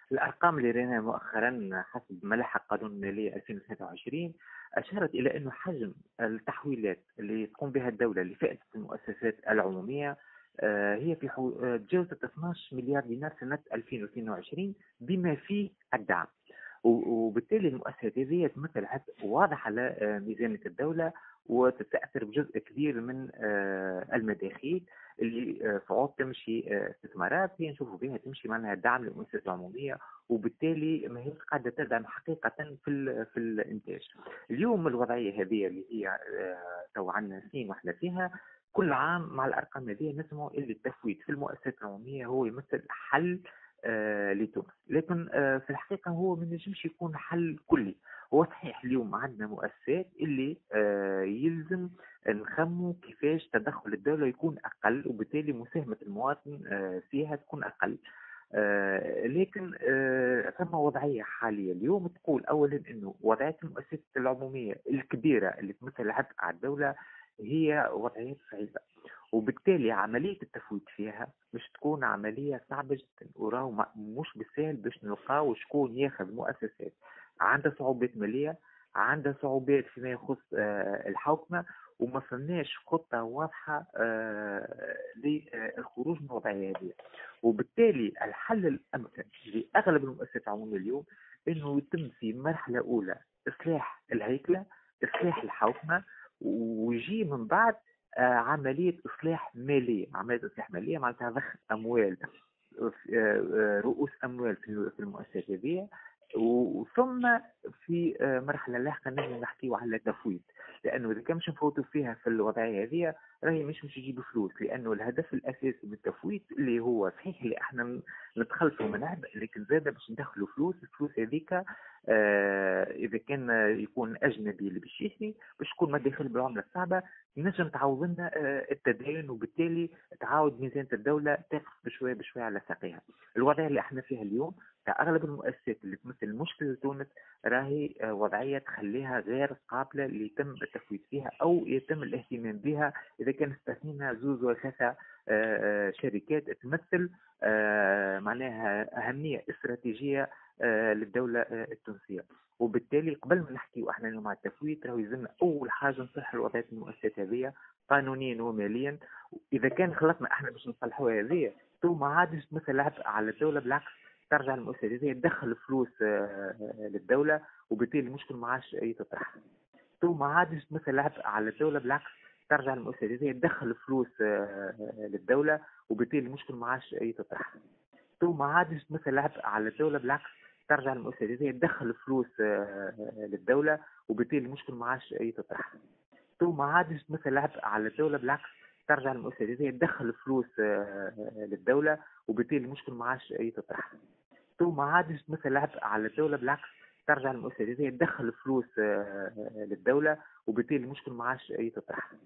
الأرقام اللي رأيناها مؤخرا حسب ما لحق قانون المالية 2023 أشارت إلى أن حجم التحويلات اللي تقوم بها الدولة لفئة المؤسسات العمومية هي في تجاوزت 12 مليار دينار سنة 2022 بما فيه الدعم. وبالتالي المؤسسات هذه تمثل عبء واضح على ميزانية الدولة، وتتأثر بجزء كبير من المداخيل اللي صعود تمشي استثمارات هي نشوفوا بها تمشي معناها دعم للمؤسسات العمومية، وبالتالي ما هي قاعدة تدعم حقيقة في الإنتاج. اليوم الوضعية هذه اللي هي تو عندنا سنين واحنا فيها، كل عام مع الأرقام هذه نسمع اللي التفويت في المؤسسات العمومية هو يمثل حل لتونس، لكن في الحقيقة هو ما ينجمش يكون حل كلي. هو صحيح اليوم عندنا مؤسسات اللي يلزم نخموا كيفاش تدخل الدولة يكون أقل، وبالتالي مساهمة المواطن فيها تكون أقل. لكن ثم وضعية حالية اليوم تقول أولا أنه وضعية المؤسسات العمومية الكبيرة اللي تمثل عبء على الدولة هي وضعيات صعيبة، وبالتالي عملية التفويت فيها مش تكون عملية صعبة جدا، وراهو مش بالسهل باش نلقاو شكون ياخذ مؤسسات عندها صعوبات مالية، عندها صعوبات فيما يخص الحوكمة، وما فماش خطة واضحة للخروج من الوضعية هذه. وبالتالي الحل الأمثل لأغلب المؤسسات العمومية اليوم أنه يتم في مرحلة أولى إصلاح الهيكلة، إصلاح الحوكمة، ويجي من بعد عملية إصلاح مالية. عملية إصلاح مالية معناتها ضخ أموال، رؤوس أموال في المؤسسات هذه، وثم في مرحلة لاحقة نجم نحكيو على تفويض، لأنه إذا كان مش نفوتوا فيها في الوضعية هذه راهي مش يجيبوا فلوس، لأنه الهدف الأساسي من التفويض اللي هو صحيح اللي احنا نتخلصوا من عبء، لكن زاد باش ندخلوا فلوس. الفلوس هذيك إذا كان يكون أجنبي اللي باش يشري باش تكون مداخل بالعملة الصعبة، نجم تعوض لنا التدين، وبالتالي تعاود ميزانية الدولة تقف بشوية بشوية على ساقيها. الوضعية اللي احنا فيها اليوم اغلب المؤسسات اللي تمثل مشكله تونس راهي وضعيه تخليها غير قابله ليتم التفويض فيها او يتم الاهتمام بها، اذا كان استثنينا زوز وثلاثه شركات تمثل معناها اهميه استراتيجيه للدوله التونسيه. وبالتالي قبل ما نحكي احنا اليوم على التفويض راهو يلزمنا اول حاجه نصلح وضعيه المؤسسات هذه قانونيا وماليا. اذا كان خلطنا احنا باش نصلحوها هذه تو ما عادش مثل عبء على الدوله، بالعكس ترجع المؤسسة هذه تدخل فلوس للدولة، وبالتالي المشكل ما عادش أي تطرح. تو ما عادش مثل عبء على الدولة، بالعكس ترجع المؤسسة هذه تدخل فلوس للدولة، وبالتالي المشكل ما عادش أي تطرح. تو ما عادش مثل عبء على الدولة، بالعكس ترجع المؤسسة هذه تدخل فلوس للدولة، وبالتالي المشكل ما عادش أي تطرح. تو ما عادش مثل عبء على الدولة، بالعكس ترجع المؤسسة هذه تدخل فلوس للدولة، وبالتالي المشكل ما عادش أي تطرح. تو ما عادش مثل عبء على الدولة، بالعكس ترجع المؤسسة هذه تدخل فلوس للدولة، وبالتالي المشكل ما عادش أي تطرح.